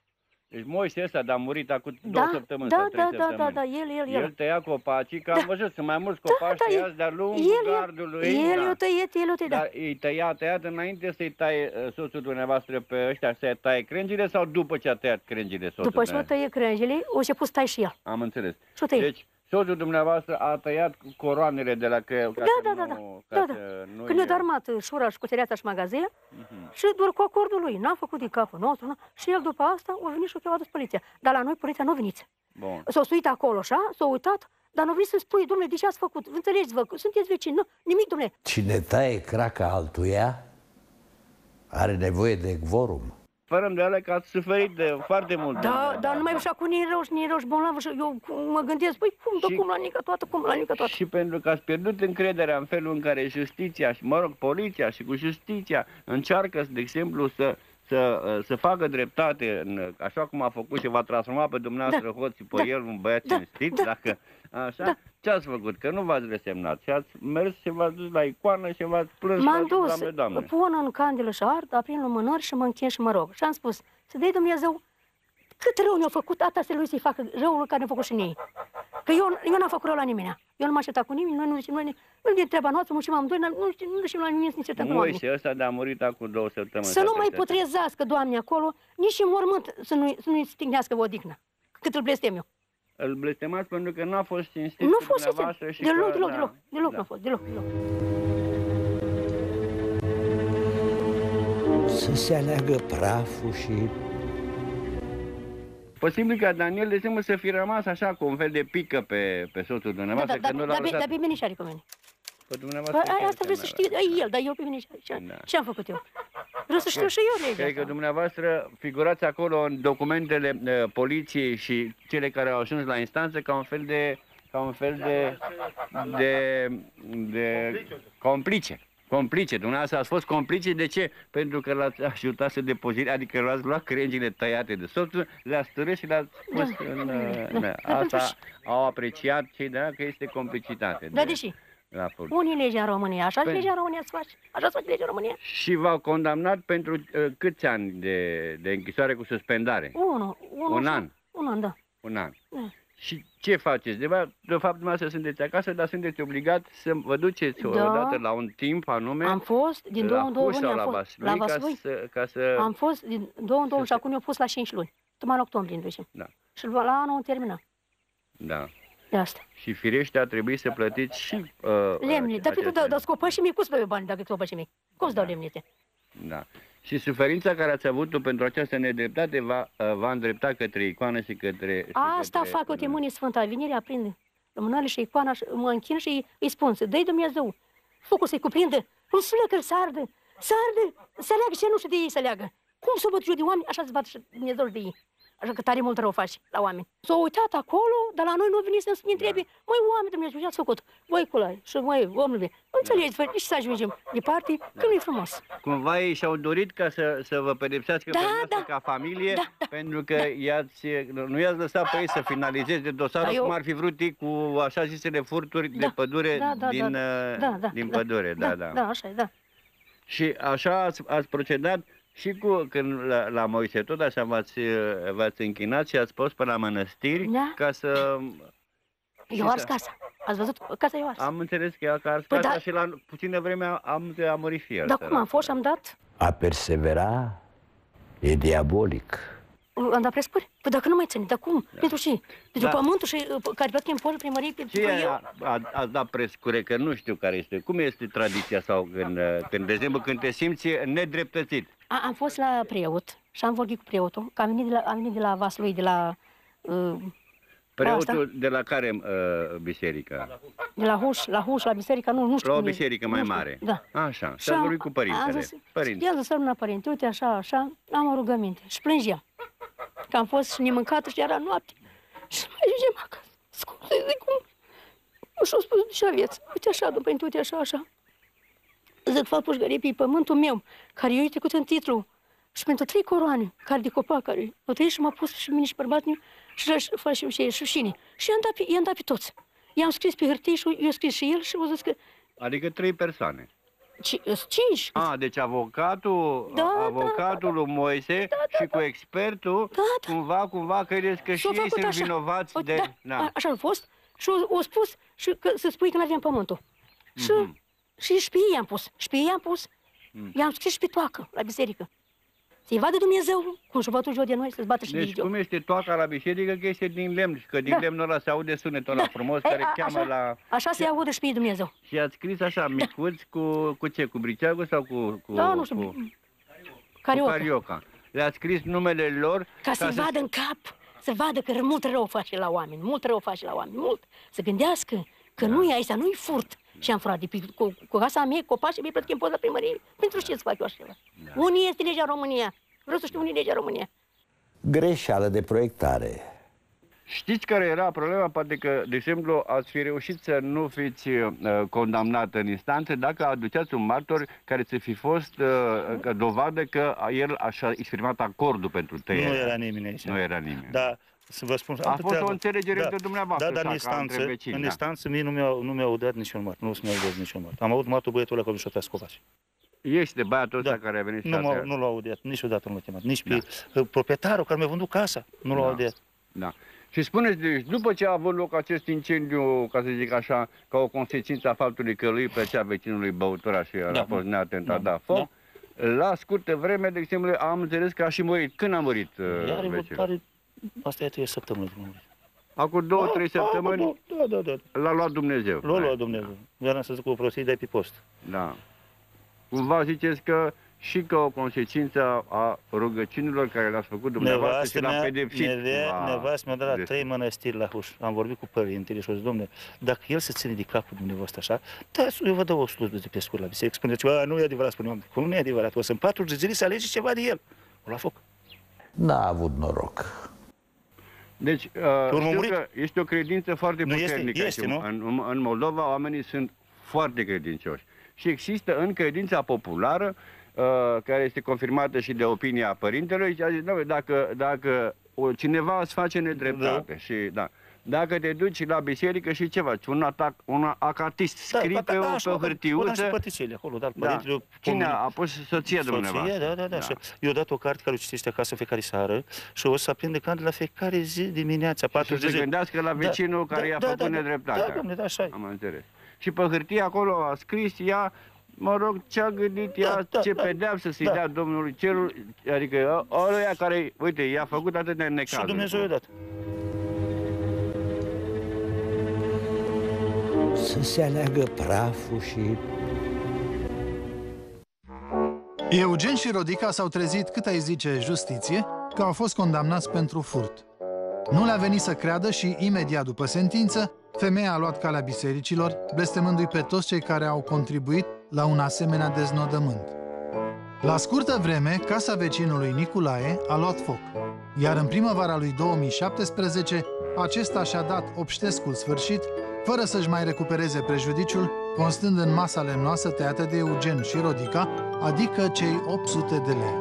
Deci Moise ăsta, dar a murit acum Da, două săptămâni da, sau trei da, da, da, săptămâni. da, el, el, El el. tăia copacii, că am văzut, sunt mai mulți copaci da, tăiați de-a lungul el, gardului. El da. i-a tăiat, el i-a tăiat, da. Dar îi tăia, tăiat înainte să-i taie uh, soțul dumneavoastră pe ăștia, să-i taie crengile sau după ce a tăiat crengile soțul După ce o dumneavoastră? tăie crengile, o și-a pus tai și el. Am înțeles. Și-o tăie. Deci, soțul dumneavoastră a tăiat coroanele de la că... Ca Da, să da, da, nu, da, ca da, să da. nu Când ne-a e- darmat șura și cuțereața și magazia, Mhm. și doar cu acordul lui, n-a făcut din capul nostru, n-a- și el după asta a venit și a chemat poliția. Dar la noi poliția nu a venit. Bun. S-a suit acolo, așa, s-a uitat, dar nu a venit să spui, domnule, de ce ați făcut? Înțelegeți-vă, că sunteți vecini, nu, nimic, domnule. Cine taie craca altuia are nevoie de quorum. Fără îndoială că ați suferit de foarte mult. Da, dar numai așa cu nii roși, nii roși bolnavă și eu mă gândesc, păi cum, Și- da, cum la nică toată, cum la nică toată. Și pentru că ați pierdut încrederea în felul în care justiția și, mă rog, poliția și cu justiția încearcă, de exemplu, să, să, să facă dreptate, în, așa cum a făcut și v-a transformat pe dumneavoastră Da, hoții pe da, el un băiat da, cinstit, da, dacă așa, da. ce ați făcut? Că nu v-ați resemnat și ați mers și v-ați dus la icoană și v-ați plâns M-am la dus, Doamne, Doamne. pun în candelă și ard, aprind lumânări și mă închin și mă rog. Și am spus, să dai Dumnezeu cât rău ne-a făcut, atâta să lui să-i facă răul care ne-a făcut și ei. Că eu, eu n-am făcut rău la nimeni. Eu nu m-am certat cu nimeni, noi nu zicem, noi ne- nu e treaba noastră, muncim amândoi, nu știm, nu știm la nimeni să ne certăm cu Nu, oamenii. și ăsta de a murit acum două săptămâni. Să nu sau mai trei săptămâni. putrezească, Doamne, acolo, nici în mormânt să nu-i, să nu-i stignească o odihnă. Cât îl blestem eu. Îl blestemați pentru că n-a fost cinstit Nu cu a fost dumneavoastră sistem. și Deloc, că- deloc, da, deloc, deloc da. nu a fost, deloc, deloc. Să se aleagă praful și Posibil ca Daniel de exemplu să fi rămas așa cu un fel de pică pe, pe soțul Da, da, dumneavoastră, da, că nu da, l-a da, lăsat da, pe mine și are cu mine. pe Păi, dumneavoastră. a- asta vreau să știu, e el, dar eu pe mine și are. Da. Ce am făcut eu? Vreau să știu și eu legea Cred că asta. dumneavoastră figurați acolo în documentele uh, poliției și cele care au ajuns la instanță ca un fel de, ca un fel de, de, de complice. Complice, dumneavoastră ați fost complice, de ce? Pentru că l-ați ajutat să depozite, adică l-ați luat crengile tăiate de soțul, le-ați târât și le-ați pus Da, în... da, uh, da. da. Dar Asta totuși- au apreciat cei de la că este complicitate. Dar de- deși, la poliție. unii legea în România, așa Pe- legea în România se face, așa se face legea în România. Și v-au condamnat pentru uh, câți ani de, de închisoare cu suspendare? Unu, unu, Un și- an. Un an, da. Un an. Da. Și ce faceți? De, fapt, de fapt, dumneavoastră sunteți acasă, dar sunteți obligat să vă duceți Da. odată la un timp anume Am fost, din două la în două Huș luni sau am la fost, Vaslui, la ca Vaslui. să, ca să... Am fost din două în două luni să și acum eu pus la cinci luni. Tocmai în octombrie, îmi ducem. Da, Și la anul am terminat. da. De asta. Și firește a trebuit să plătiți și... Uh, Lemne, dar tu aceste- dau, dau scopă și mie, cum să dau eu bani dacă scopă și mie? Cum să dau lemnete? Da. Și suferința care ați avut-o pentru această nedreptate va, uh, va îndrepta către icoană și către... și Asta către, fac o temânie sfântă, venirea aprinde lumânările și icoana, și mă închin și îi- îi spun să dai Dumnezeu. Focul să-i cuprindă, un sulecă să ardă, să ardă, să leagă și nu știu de ei să leagă. Cum să băt eu de oameni, așa să bată și Dumnezeu de ei. Așa că tare mult rău faci la oameni. S-au uitat acolo, dar la noi nu veni să ne întrebe, măi, oameni, Dumnezeu, ce ați făcut? Voi culai și voi, omule, înțelegeți, voi, nici să ajungem departe, că nu e frumos. Cumva ei și-au dorit ca să, să vă pedepsească Da, pe dumneavoastră da. ca familie, Da, da, pentru că i-ați, nu i-ați lăsat pe ei să finalizeze dosarul, Da, eu- cum ar fi vrut ei cu așa zisele furturi de Da, pădure da, da, din, da, uh, da, da, din da, pădure. Da, da. Da, așa e, da. Și așa ați, ați procedat și cu, când la, la Moise, tot așa v-ați, v-ați închinat și ați pus pe la mănăstiri Da. ca să... Eu ars casa. Ați văzut? Casa eu ars. Am înțeles că ea că a ars Păi casa da. și la puțină vreme a, am, a murit și el. Dar cum am fost și am dat? a persevera e diabolic. Am dat prescuri? Păi dacă nu mai ține, dar cum? Pentru ce? Pentru Da. pământul și uh, care plătim impozit primăriei pentru Ce eu? a, a, a dat prescure, că nu știu care este. Cum este tradiția sau când, când de exemplu, când te simți nedreptățit? A, am fost la preot și am vorbit cu preotul, că am venit de la, am venit de la Vaslui, de la, uh, Preotul de la care uh, biserică? de la Huș, la Huș, la biserică, nu, nu știu La o cum e. biserică mai Nu știu. mare. Da. Așa, Și și ați am- vorbit cu am părintele. zis, Părinte. ia zis la părinte, uite așa, așa, am o rugăminte și plângeam. Că am fost și nemâncată și era noapte. Și mai ajungem acasă. Scuze, zic cum? Și-au spus, ce aveți? Uite așa, domnule părinte, uite așa, așa. Zic, fac pușgărie pe pământul meu, care eu trecut în titlu. Și pentru trei coroane, care de copac, care o trăie și m-a pus și mine și bărbatul meu și răși, facem și ei, și șine. Și i-am dat, pe- i-am dat pe toți. I-am scris pe hârtie și eu scris și el și au zis că Adică trei persoane. cinci. A, deci avocatul, Da, avocatul da, lui Moise da, da, și cu expertul, da, da. cumva, cumva credeți că și ei sunt vinovați o, de... Da, Da. a, așa a fost. Și o, o spus și că, să spui că nu avem pământul. Și, Mhm. și șpii i-am pus. Șpii i-am pus. I-am scris și pe toacă, la biserică. Să-i vadă Dumnezeu cum și-o bătut jos de noi, să-ți bată și Deci de cum este toaca la biserică, că este din lemn și că din Da. lemnul ăla se aude sunetul ăla Da. frumos Ei, care a- cheamă așa, la... Așa se audă șpii Dumnezeu. Și ați scris așa, micuți cu, cu ce? Cu briceagul sau cu... cu Da, nu știu, cu, carioca. cu carioca. Le-ați scris numele lor Ca să-i să- vadă în cap, să vadă că mult rău face la oameni, mult rău face la oameni, mult. Să gândească că nu e aici, nu-i furt. Și am furat de pe, cu, cu casa mea, copaci, mi-i plătit impozit la primărie. Pentru ce să fac eu așa ceva? Da. Unii este legea România. Vreau să știu unii legea România. Greșeală de proiectare. Știți care era problema? Poate că, de exemplu, ați fi reușit să nu fiți uh, condamnat în instanță dacă aduceați un martor care să fi fost uh, că dovadă că el așa exprimat acordul pentru tăiere. Nu era nimeni aici. Nu era nimeni. Dar să vă spun... A am fost treabă. o înțelegere între dumneavoastră, Da, dar în așa, ca între instanță, vecini, în da. instanță mie nu mi-au, nu mi-au dat niciun mart. Nu mi-au dat niciun mart. Am avut martul băietul ăla că nu și-o tras copaci. Este băiatul ăsta Da. care a venit și Nu, a m-au, tăiat. nu l-au audiat, niciodată nu l-a chemat. Nici pe da. proprietarul care mi-a vândut casa, nu l-au Da. audiat. Da. Și spuneți, deci, după ce a avut loc acest incendiu, ca să zic așa, ca o consecință a faptului că lui plăcea vecinului băutura și a Da. fost neatentat, Da. da, foc, la scurtă vreme, de exemplu, am înțeles că a și murit. Când a murit uh, Are, vecinul? are, asta e trei săptămâni. Acum două, trei Da, săptămâni Da, da, da. l-a luat Dumnezeu. L-a luat Dumnezeu. Vreau să zic cu o prostie, dai pe post. Da. Cumva ziceți că și ca o consecință a rugăciunilor care le-ați făcut dumneavoastră și Nevastă l-a mea, pedepsit. neve- cumva. nevastă mi-a dat la Des- trei mănăstiri la Huș. Am vorbit cu părintele și o zis, domne, dacă el se ține de capul dumneavoastră așa, da, eu vă dau o slujbă de pe scurt la biserică. Spuneți, "A, nu e adevărat, spuneam, cum nu e adevărat, o să-mi patru zile să alegi ceva de el. O la foc. N-a avut noroc. Deci, uh, urmă știu murit? că este o credință foarte Nu, este- puternică. este, aici. nu? În, în Moldova oamenii sunt foarte credincioși. Și există în credința populară, uh, care este confirmată și de opinia părintelui, și a zis, "Doamne, dacă, dacă o, cineva îți face nedreptate Da. și da, dacă te duci la biserică și ce faci? Un atac, un acatist scrie pe, o- pe o Până și hârtiuță. păticele acolo, dar Da. părintele... Cine a, a pus soția dumneavoastră? Soția, da, da, da. Și eu dat o carte care o citește acasă fiecare seară și o să aprinde candela fiecare zi dimineața, Și patru să se gândească la vecinul care i-a făcut nedreptatea. Da, domnule, da, așa e. Am înțeles. Și pe hârtie acolo a scris ea, mă rog, ce-a gândit ea, Da, da, ce da. pedeapsă să-i Da. dea Domnului Cerul, adică ăluia care, uite, i-a făcut atât de necazuri. Și Dumnezeu i-a dat. Să se aleagă praful și... Eugen și Rodica s-au trezit, cât ai zice justiție, că au fost condamnați pentru furt. Nu le-a venit să creadă și, imediat după sentință, femeia a luat calea bisericilor, blestemându-i pe toți cei care au contribuit la un asemenea deznodământ. La scurtă vreme, casa vecinului Niculae a luat foc, iar în primăvara lui două mii șaptesprezece, acesta și-a dat obștescul sfârșit, fără să-și mai recupereze prejudiciul, constând în masa lemnoasă tăiată de Eugen și Rodica, adică cei opt sute de lei.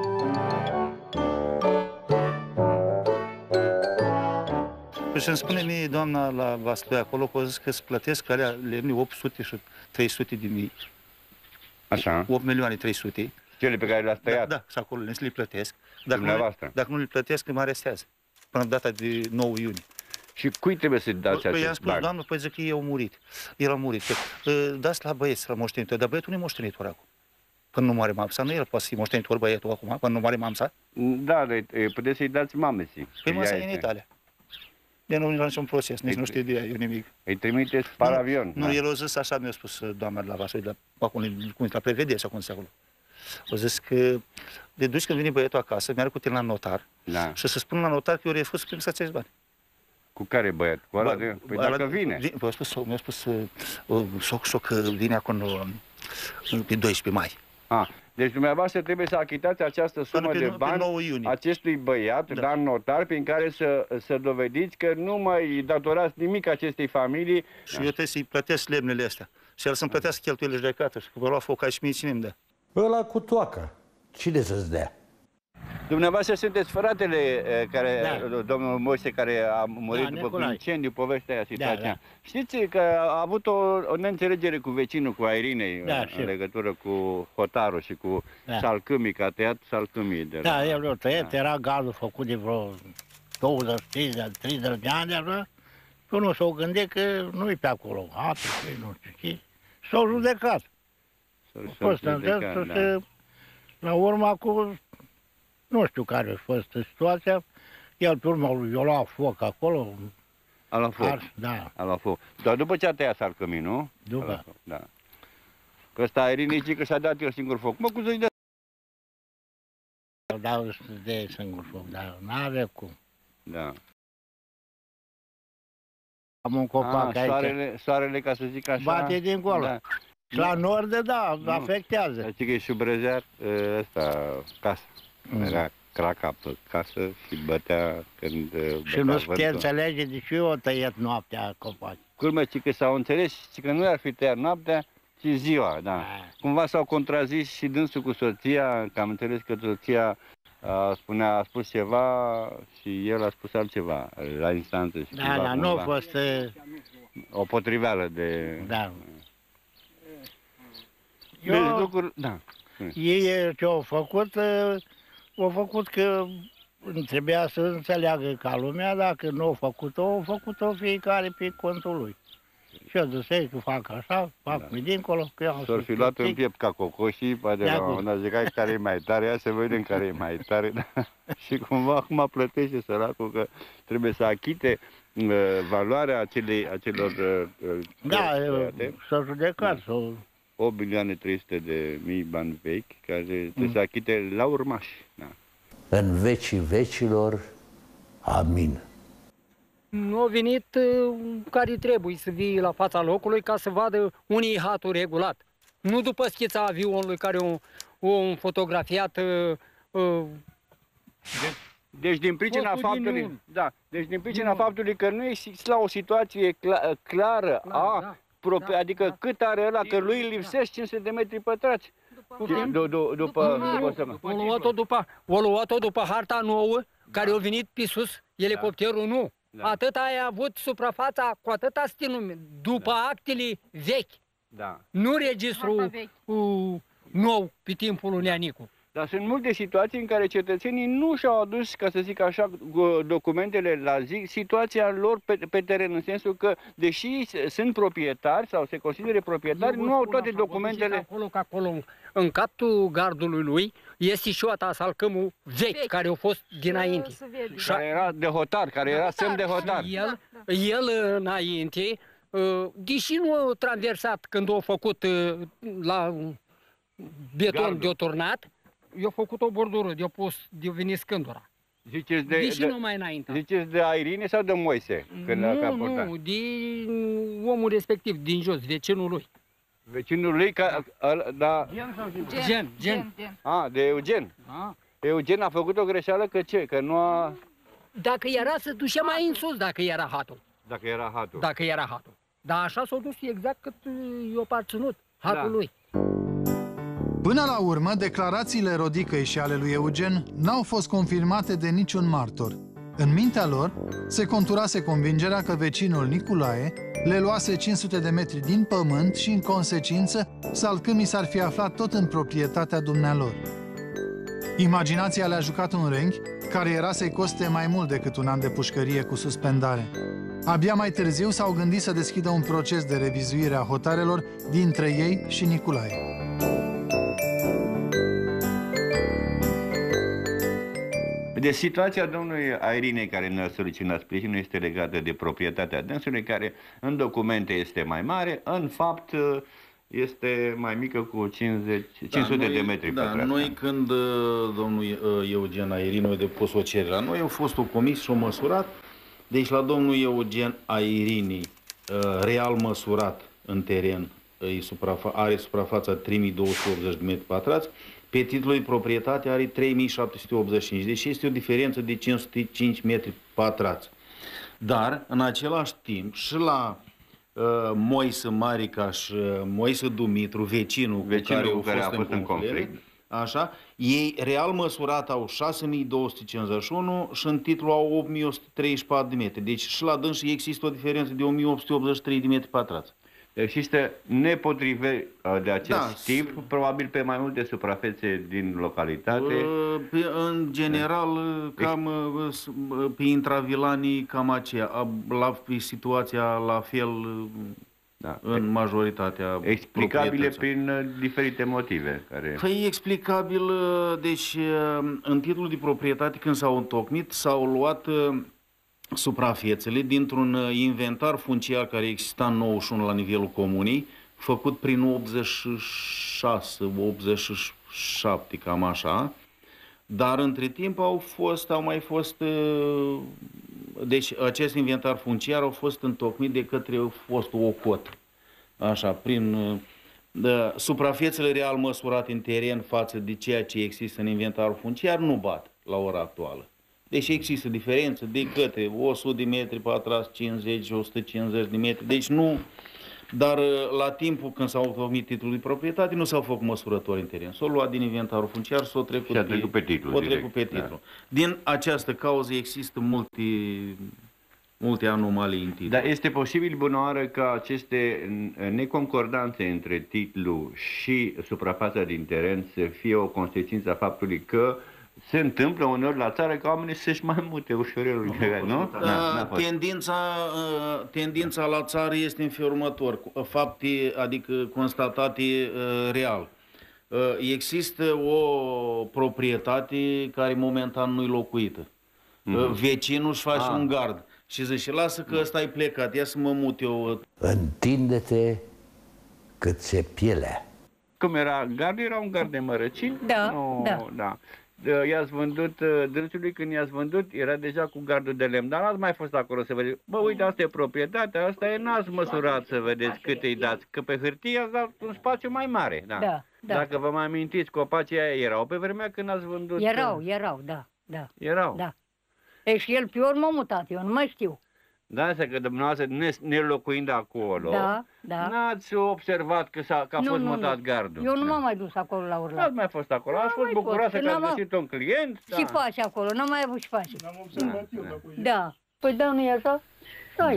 Păi și îmi spune mie doamna la Vaslui acolo că o zis că îți plătesc alea lemni opt sute și trei sute de mii. Așa, opt milioane trei sute. cele pe care le-ați Da, tăiat. da, și acolo le le plătesc. Dacă nu, Dumneavoastră. dacă nu le plătesc, mă arestează. Până în data de nouă iunie. Și cui trebuie să-i dați Păi i-am acest spus, bani? doamnă, păi zic că ei au murit. El a murit. Că, uh, dați la băieți, la moștenitor. Dar băietul nu e moștenitor acum. Până nu moare mamsa, nu el poate să fie moștenitor băietul acum, până nu moare mamsa. Da, de, e, puteți să-i dați mamesii. Păi Că masa ea e în este. Italia. De nu la niciun proces, nici Ei, nu știe de ea, eu nimic. Îi trimiteți paravion. Nu, da. el a zis așa, mi-a spus doamna de la Vașoi, la, acolo, cum la prevedere sau cum se acolo. A zis că de duci când vine băietul acasă, mi-ar cu tine la notar Da. și să spun la notar că eu refuz să să ți bani. Cu care băiat? Cu ăla de... Păi Ăla- dacă vine. vi- Mi-a spus, mi-a spus uh, soc, soc că vine acolo uh, pe doisprezece mai. A, deci dumneavoastră trebuie să achitați această sumă pe- de pe bani nouă iunie. acestui băiat, Da. la notar, prin care să, să dovediți că nu mai datorați nimic acestei familii. Și eu trebuie să-i plătesc lemnele astea. Și el să-mi plătească cheltuielile judecată. Și că vă lua foc aici și mie cine îmi dă. Ăla cu toaca. Cine să-ți dea? Dumneavoastră sunteți fratele eh, care, Da. domnul Moise, care a murit Da, după Nicolae. incendiu, povestea aia, situația. Da, da. Știți că a avut o, o neînțelegere cu vecinul, cu Airinei, Da, în știu. legătură cu hotarul și cu Da. salcâmii, că a tăiat salcâmii de la... Da, el a tăiat, era gazul făcut de vreo douăzeci, treizeci de ani, așa. Și unul s-a gândit că nu-i pe acolo, apă, că nu știu ce. S-au judecat. S-a- A s-a fost în judecat, testul da. și la urmă acum, nu știu care a fost situația, el pe urmă i-a luat foc acolo, A luat foc. ars, da, A luat foc. Dar după ce a tăiat salcâmii, nu? După. A luat foc, da. Că ăsta Airinei zice că și-a dat el singur foc. Mă, cum să-i dă? îl dau de singur foc, dar n-are cum. Da. Am un A, copac aici, soarele, soarele, ca să zic așa. bate dincolo. Da. Și la nord, da, Nu. afectează. Zice că e șubrezea ăsta, casă. Mm. Era craca pe casă și bătea când Și nu se înțelege de ce o tăiat noaptea copaci. Culmea, ci că s-au înțeles, ci că nu ar fi tăiat noaptea, ci ziua, da. Da. Cumva s-au contrazis și dânsul cu soția, că am înțeles că soția a, spunea, a spus ceva și el a spus altceva la instanță. Și Da, cumva, da, nu a cumva, fost, uh, o potriveală de... da. Deci Eu, lucruri, da. ei ce au făcut, uh, au făcut că trebuia să înțeleagă ca lumea, dacă nu au făcut-o, au făcut-o fiecare pe contul lui. Și eu zic că fac așa, fac Da. pe dincolo, că eu am S-or fi spus, luat în știi? piept ca cocoșii, poate De la un acum. moment dat zic, hai care e mai tare, ia să vedem care e mai tare. Da? Și cumva acum plătește săracul că trebuie să achite uh, valoarea acelei, acelor uh, Da, tăiate. s-a judecat, Da. s-a... opt milioane trei sute de mii bani vechi, care trebuie Mm. să achite la urmași. Da. În vecii vecilor, amin. Nu a venit uh, care trebuie să vii la fața locului ca să vadă unii hatul regulat. Nu după schița avionului care o, o fotografiat uh, uh, Deci din pricina Focul din faptului, urmă. da, deci din pricina Nu. faptului că nu există la o situație cla- clară, a, da, prope- da, adică da. cât are ăla, că lui îi lipsesc cinci sute de metri pătrați. Putem? Du- du- După, după, după, O luat-o după, o luat-o după harta nouă, care a venit pe sus, elicopterul nu. Da. Atât ai avut suprafața cu atâta stilul, după actele vechi, da. nu registrul uh, nou pe timpul lui Neanicu. Dar sunt multe situații în care cetățenii nu și-au adus, ca să zic așa, gu- documentele la zi, situația lor pe, pe teren, în sensul că, deși s- sunt proprietari sau se consideră proprietari, nu au toate documentele. Acolo, că acolo, în capul gardului lui, este și o ta salcâmul vechi, Vechi. care a fost dinainte. Se vede. Și Care era de hotar, care era semn de hotar. el, el înainte, uh, deși nu a traversat când a făcut uh, la beton Gardul. de-o turnat, i-a făcut o bordură, de-a pus, de-a venit scândura. Ziceți de, Deși de, nu mai înainte. ziceți de Airine sau de Moise? Când a Nu, capotat? nu, din omul respectiv, din jos, vecinul lui. Vecinul lui, ca, a, da, Gen, gen. a, de Eugen. Da. Eugen a făcut o greșeală că ce? Că nu a... Dacă era, se ducea mai în sus dacă era hatul. Dacă era hatul. Dacă era hatul. Dar așa s-a dus exact cât uh, i-a aparținut hatul Da. lui. Până la urmă, declarațiile Rodicăi și ale lui Eugen n-au fost confirmate de niciun martor. În mintea lor se conturase convingerea că vecinul Nicolae le luase cinci sute de metri din pământ și, în consecință, salcâmii s-ar fi aflat tot în proprietatea dumnealor. Imaginația le-a jucat un renghi care era să-i coste mai mult decât un an de pușcărie cu suspendare. Abia mai târziu s-au gândit să deschidă un proces de revizuire a hotarelor dintre ei și Nicolae. Deci situația domnului Airine, care ne-a solicitat sprijinul, este legată de proprietatea dânsului, care în documente este mai mare, în fapt este mai mică cu cincizeci, cinci sute noi, de metri da, pătrați. noi când uh, domnul uh, Eugen Airine a depus o cerere la noi, a fost o comisie și o măsurat. Deci la domnul Eugen Airine, uh, real măsurat în teren, uh, suprafa are suprafața trei mii două sute optzeci de metri pătrați, pe titlul de proprietate are trei mii șapte sute optzeci și cinci, deci este o diferență de cinci sute cinci metri pătrați. Dar, în același timp, și la uh, Moise Marica și uh, Moise Dumitru, vecinul, Vecinul cu care, cu care a a fost fost în în conflict, conflict. Așa, ei real măsurat au șase mii două sute cincizeci și unu și în titlu au opt mii o sută treizeci și patru de metri. Deci și la dâns există o diferență de o mie opt sute optzeci și trei de metri pătrați. Există nepotriviri de acest Da, tip, probabil pe mai multe suprafețe din localitate. Pe, în general, cam pe intravilanii, cam aceea. La, pe situația la fel Da. în majoritatea Explicabile prin diferite motive. Care... Păi explicabil, deci în titlul de proprietate când s-au întocmit, s-au luat suprafețele dintr-un inventar funciar care exista în nouăzeci și unu la nivelul comunei, făcut prin optzeci și șase optzeci și șapte, cam așa, dar între timp au fost, au mai fost, deci acest inventar funciar a fost întocmit de către fostul Ocot, așa, prin de, suprafețele real măsurate în teren față de ceea ce există în inventarul funciar nu bat la ora actuală. Deci există diferență de către o sută de metri pătrați, cincizeci, o sută cincizeci de metri, deci nu, dar la timpul când s-au întocmit titlul de proprietate nu s-au făcut măsurători în teren. S-au luat din inventarul funciar, s-au trecut, trecut pe titlu. S-au trecut pe titlu. Da. Din această cauză există multe, multe anomalii în titlu. Dar este posibil, bunoară, ca aceste neconcordanțe între titlu și suprafața din teren să fie o consecință a faptului că se întâmplă uneori la țară ca oamenii să-și mai mute ușurel, nu? Da, tendința, tendința la țară este în felul următor, fapte, adică constatate real. Există o proprietate care momentan nu-i locuită. Mm-hmm. Vecinul își face ah. un gard și zice, lasă că ăsta e plecat, ia să mă mut eu. Întinde-te cât se pielea. Cum era gardul? Era un gard de mărăcini? Da, no, da. da. I-ați vândut, dânsului când i-ați vândut, era deja cu gardul de lemn, dar n-ați mai fost acolo să vedeți. Bă, uite, asta e proprietatea, asta e, n-ați măsurat să vedeți cât îi dați, că pe hârtie ați dat un spațiu mai mare. Da. Da, da. Dacă vă mai amintiți, copacii aia erau pe vremea când ați vândut? Erau, erau, da, da. Erau? Da. E și el pe ori m-a mutat, eu nu mai știu. Da, asta că dumneavoastră, ne locuind acolo, da, da. n-ați observat că, a că a nu, fost nu, mutat nu. gardul. Eu nu m-am mai dus acolo la urlat. N-ați mai fost acolo, ați fost bucuroasă că ați găsit un client. Și da. face acolo, n-am mai avut și face. N-am observat da, eu, da. Da, păi da, nu e așa? Da.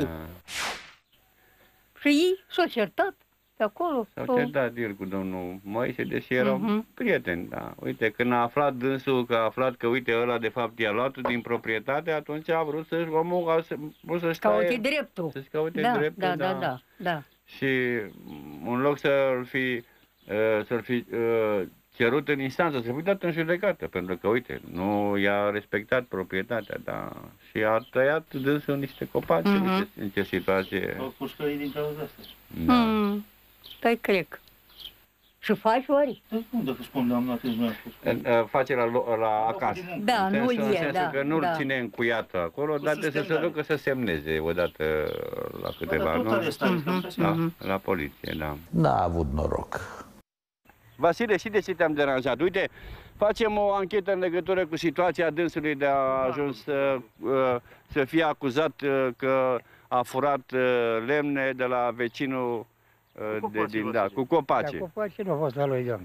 Și ei s-au certat pe acolo. S-au certat el cu domnul Moise, deși erau uh-huh. prieteni, da. Uite, când a aflat dânsul, că a aflat că, uite, ăla de fapt i-a luat din proprietate, atunci a vrut să-și omul, să-și caute dreptul. Să-și caute da, dreptul, da, da. da, da, da. Și în loc să-l fi, să-l fi cerut în instanță, să fi dat în judecată, pentru că, uite, nu i-a respectat proprietatea, da. Și a tăiat dânsul niște copaci, uh-huh. uite, în ce situație. Au pușcării din cauza asta. Da. Mm. Stai, cred. Și faci ori? Unde spun, doamna, că nu a face la, la acasă. Da, nu în e, sensul da. că nu-l da. ține încuiat acolo, dar trebuie să se ducă să semneze odată la câteva luni. Da, la poliție, da. N-a avut noroc. Vasile, și de ce te-am deranjat? Uite, facem o anchetă în legătură cu situația dânsului de a ajuns să, să fie acuzat că a furat lemne de la vecinul de din, da, cu copaci. Cu copaci nu a fost al lui doamna.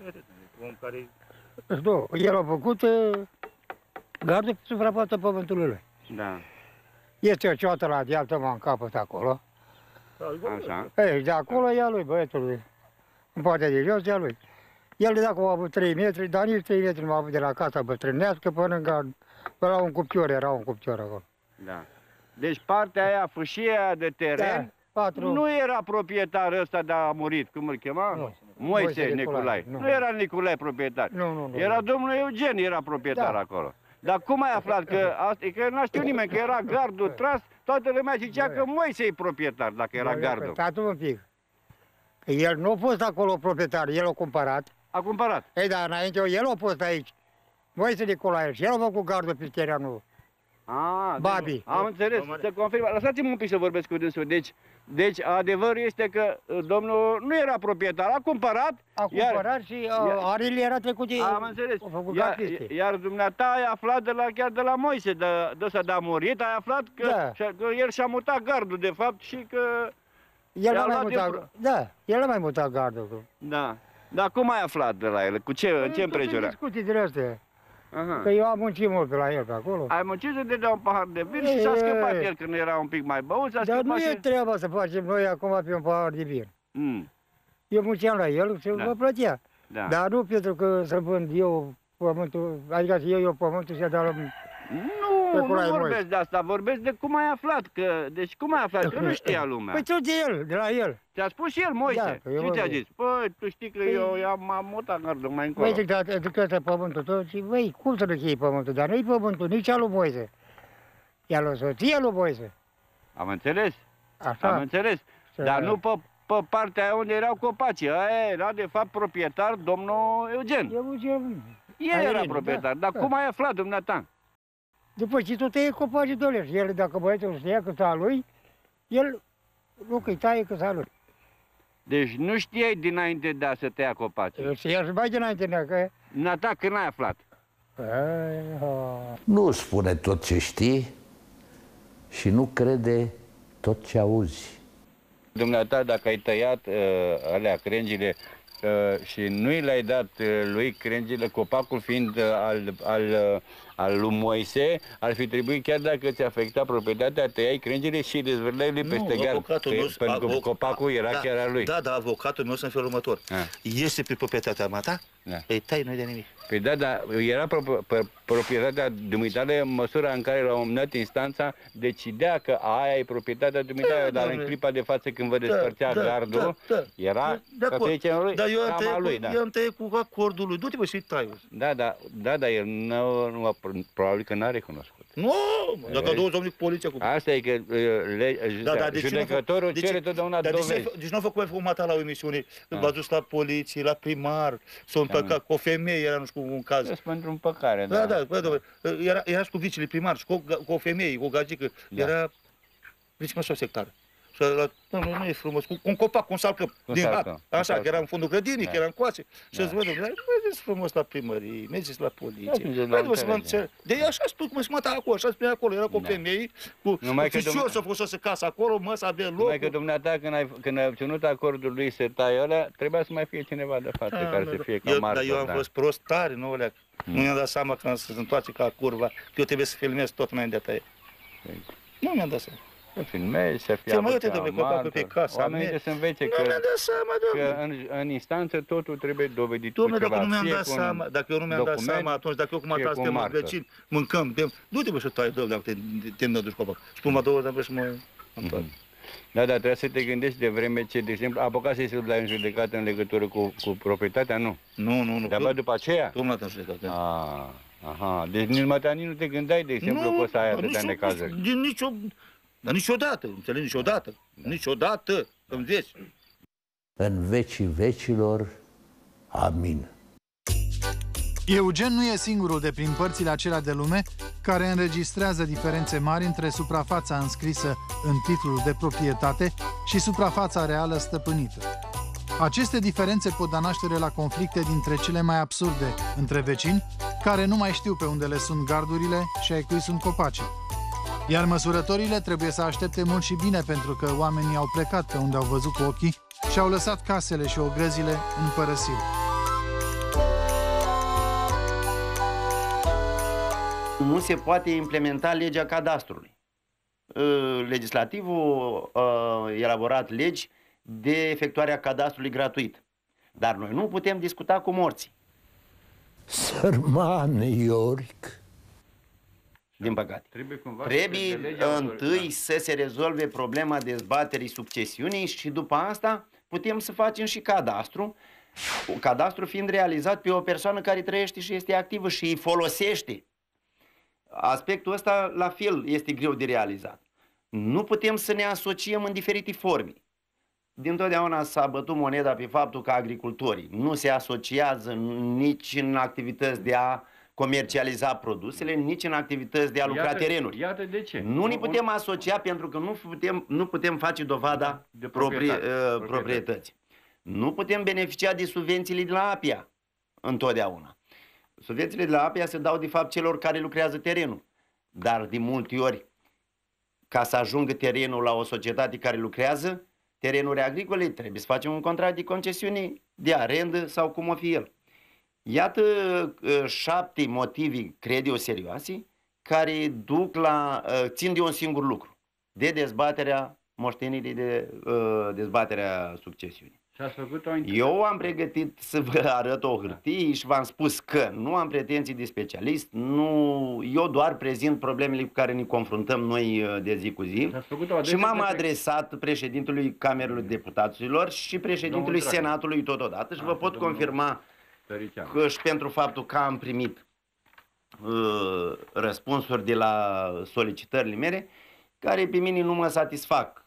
Nu, el a făcut uh, gardul pe suprafața pământului lui. Da. Este o ciotă la dealtă, mă în capăt acolo. Așa. Ei, de acolo e a lui, băiatului. În partea de jos e a lui. El de dacă a avut trei metri, dar nici trei metri nu a avut de la casa bătrânească până în gard. Până la un cupcior, era un cupcior acolo. Da. Deci partea aia, fâșia de teren, da. Patru. Nu era proprietar ăsta de a murit, cum îl chema? Nu. Moise, Moise Nicolae. Nicolae. Nu. nu era Nicolae proprietar. Nu, nu, nu. Era domnul Eugen, era proprietar da. acolo. Dar cum ai aflat că asta, că n-a știut nimeni că era gardul tras, toată lumea zicea că Moise e proprietar dacă era gardul. Stați un pic. Că el nu a fost acolo proprietar, el a cumpărat. A cumpărat? Ei, dar înainte el a fost aici. Moise Nicolae și el a făcut gardul pe terenul. Ah, Babi. Am înțeles, să confirm. Lăsați-mă un pic să vorbesc cu dânsul. Deci, deci adevărul este că domnul nu era proprietar, a cumpărat. A cumpărat iar, și arile era trecut de... Am înțeles. Iar, iar dumneata ai aflat de la, chiar de la Moise, de, de ăsta de a murit, ai aflat că, da. că el și-a mutat gardul, de fapt, și că... El a mai mutat, de... da, el a mai mutat gardul. Da. Dar cum ai aflat de la el? Cu ce, în ce împrejurare? Discuții de astea. Aha. Că eu am muncit mult pe la el pe acolo. Ai muncit să te dea un pahar de vin și s-a scăpat el când era un pic mai băut, s-a Dar scăpat nu și... e treaba să facem noi acum pe un pahar de vin. Mm. Eu munceam la el și Da. mă plătea. Da. Dar nu pentru că să vând eu pământul, adică să iau eu pământul și să dau la... Nu, nu Nicolae vorbesc Moise. de asta, vorbesc de cum ai aflat, că... Deci cum ai aflat? Că nu știa lumea. Păi tot de el, de la el. Ți-a spus și el, Moise. Da, că eu Și ți-a vorbesc. zis, păi, tu știi că eu i-am m-am mutat gardul mai încolo. Băi, zic, dar zic ăsta pământul tot și, băi, cum să nu iei pământul? Dar nu-i pământul, nici al lui Moise. E al lui soția lui Moise. Am înțeles, Așa. am înțeles. Dar nu pe, pe partea aia unde erau copacii. Aia era, de fapt, proprietar domnul Eugen. Eu, eu, El era Airin, proprietar. da, Dar da. cum ai aflat, dumneata? După ce tot tăie copacii dolești. El, dacă băiatul știa că a lui, el nu că-i taie că a lui. Deci nu știai dinainte de a să te ia copacii. El se ia și mai dinainte, că... Dumneata, când ai aflat? Ai, ha. Nu spune tot ce știi și nu crede tot ce auzi. Dumneata, dacă ai tăiat uh, alea, crengile, uh, și nu i le-ai dat uh, lui crengile, copacul fiind uh, al, al, uh, al lui Moise, ar fi trebuit, chiar dacă ți-a afectat proprietatea, tăiai crengile și dezvârleai lui peste gard. avocatul Pe- meu... Pentru că avo- copacul era da, chiar al lui. Da, da, avocatul meu sunt în felul următor. Ah. Este pe proprietatea mea ta, Da. îi tai, nu-i de nimic. Păi da, dar era pro, pro, proprietatea dumitale în măsura în care la un moment dat instanța decidea că aia e proprietatea dumitale, Da, dar în domnule. clipa de față când vă despărțea da, gardul, da, da. era De că acord. treceam lui, Dar eu am cam tăiat a lui, cu, da. eu am tăiat cu acordul lui. Du-te, bă, și tai. Da, da, da, dar el nu, nu a, probabil că n-a recunoscut. Nu, dacă două domnii cu poliția cu... Asta e că uh, le, Da, da, de ce judecătorul de ce- cere totdeauna dar de ce dovezi. n-ai fă- Deci nu a făcut mai făcut mata la o emisiune. Ah. V-a dus la poliție, la primar, s-a împăcat cu o femeie, era nu știu cu un caz. Sunt pentru împăcare, Da, da. da, bă, domnule, era, era și cu vicele primar și cu, o- cu o femeie, cu o gagică. Da. Era vicima sau sectară. Și la, nu, nu, nu e frumos, cu, cu un copac, cu un salcăm Cu din salcăm, hat, cu așa, salcăm. că era în fundul grădinii, Da. că era în coace. Și Da. zic, bă, domnule, mergeți frumos la primărie, mergeți la poliție. Mergeți la Bă, domnule, să vă înțelegere. înțeleg. De așa spus, cum se măta acolo, așa spunea acolo, era cu o Da. femeie, cu Numai că fișor domn- să fusese casa acolo, mă, să avea Numai că loc. dumneata, când ai, când ai obținut acordul lui să tai ăla, trebuia să mai fie cineva de față care să fie ca eu, martor. Dar eu am da. fost prost tare, nu, Olea. Nu mi-am dat seama când se întoarce ca curva, că eu trebuie să filmez tot înainte de a tăia. Nu mi-am dat seama. Să filmezi, să fii Ce mă, avut uite, ca domnule, copacul martor. pe casa Oamenii mea. trebuie să învețe Nu că, mi-am dat seama, că domnule. în, în instanță totul trebuie dovedit cu Domnule, ceva. dacă nu mi-am fie dat cu un seama, dacă eu nu mi-am dat document, seama atunci, dacă eu cum fie am cu un suntem martor. vecini, mâncăm, bem, du-te bă și tai, dă dacă te, te năduci copac. Spuma două, dar bă și mă întoarce. Da, dar trebuie să te gândești de vreme ce, de exemplu, apucase să-l dai în judecată în legătură cu, cu proprietatea, nu. Nu, nu, nu. De-abia după aceea? Tu m-am dat în judecată. Ah, aha, deci nici măcar nici nu te gândeai, de exemplu, că o să ai dar atâtea nicio- necazuri. Din nicio, dar niciodată, înțelegi, niciodată. Niciodată, îmi vezi. În vecii vecilor. Amin. Eugen nu e singurul de prin părțile acelea de lume care înregistrează diferențe mari între suprafața înscrisă în titlul de proprietate și suprafața reală stăpânită. Aceste diferențe pot da naștere la conflicte dintre cele mai absurde între vecini, care nu mai știu pe unde le sunt gardurile și ai cui sunt copacii. Iar măsurătorile trebuie să aștepte mult și bine, pentru că oamenii au plecat pe unde au văzut cu ochii și au lăsat casele și ogrăzile în părăsire. Nu se poate implementa legea cadastrului. Legislativul a elaborat legi de efectuarea cadastrului gratuit. Dar noi nu putem discuta cu morții. Sărman Ioric. Din păcate. Trebuie cumva Trebuie să legea întâi să se rezolve problema dezbaterii succesiunii și după asta putem să facem și cadastru. Cadastru fiind realizat pe o persoană care trăiește și este activă și îi folosește. Aspectul ăsta, la fel, este greu de realizat. Nu putem să ne asociem în diferite forme. Dintotdeauna s-a bătut moneda pe faptul că agricultorii nu se asociază nici în activități de a comercializa produsele, nici în activități de a lucra Iată- terenuri. Iată de ce. Nu ne Un- putem asocia pentru că nu putem, nu putem face dovada De proprie, proprietate. uh, proprietății. Nu putem beneficia de subvențiile de la APIA întotdeauna. Subvențiile de la APIA se dau de fapt celor care lucrează terenul. Dar de multe ori, ca să ajungă terenul la o societate care lucrează terenuri agricole, trebuie să facem un contract de concesiune de arendă sau cum o fi el. Iată șapte motive, cred eu, serioase, care duc la, țin de un singur lucru, de dezbaterea moștenirii, de dezbaterea succesiunii. Eu am pregătit să vă arăt o hârtie și v-am spus că nu am pretenții de specialist, nu, eu doar prezint problemele cu care ne confruntăm noi de zi cu zi și m-am adresat președintelui Camerei Deputaților și președintelui Senatului totodată și vă pot confirma că și pentru faptul că am primit uh, răspunsuri de la solicitările mele care pe mine nu mă satisfac.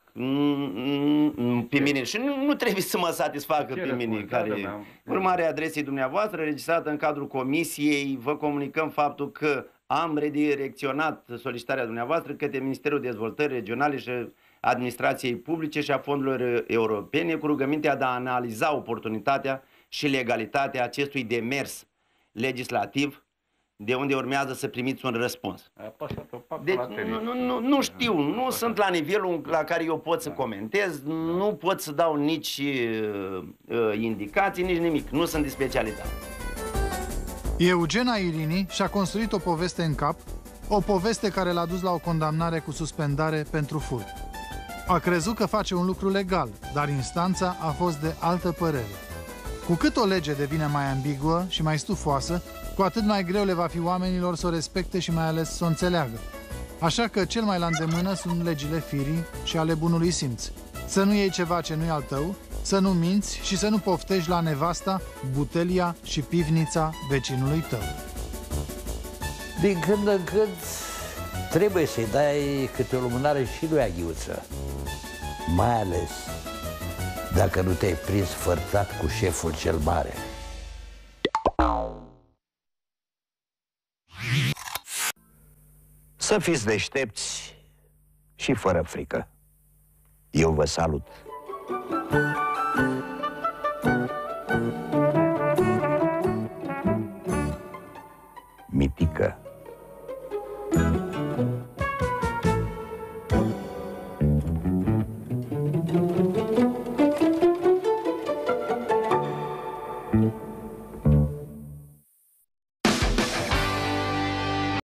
Pe mine și nu, nu trebuie să mă satisfacă pe mine. Care, urmare adresei dumneavoastră, registrată în cadrul comisiei, vă comunicăm faptul că am redirecționat solicitarea dumneavoastră către Ministerul Dezvoltării Regionale și Administrației Publice și a fondurilor europene cu rugămintea de a analiza oportunitatea și legalitatea acestui demers legislativ, de unde urmează să primiți un răspuns. Deci nu, nu, nu, nu știu, nu sunt la nivelul la care eu pot să comentez, nu pot să dau nici uh, uh, indicații, nici nimic, nu sunt de specialitate. Eugen Airini și-a construit o poveste în cap, o poveste care l-a dus la o condamnare cu suspendare pentru furt. A crezut că face un lucru legal, dar instanța a fost de altă părere. Cu cât o lege devine mai ambiguă și mai stufoasă, cu atât mai greu le va fi oamenilor să o respecte și mai ales să o înțeleagă. Așa că cel mai la îndemână sunt legile firii și ale bunului simț. Să nu iei ceva ce nu-i al tău, să nu minți și să nu poftești la nevasta, butelia și pivnița vecinului tău. Din când în când trebuie să-i dai câte o lumânare și lui Aghiuță. Mai ales dacă nu te-ai prins fărtat cu șeful cel mare. Să fiți deștepți și fără frică. Eu vă salut. Mitică.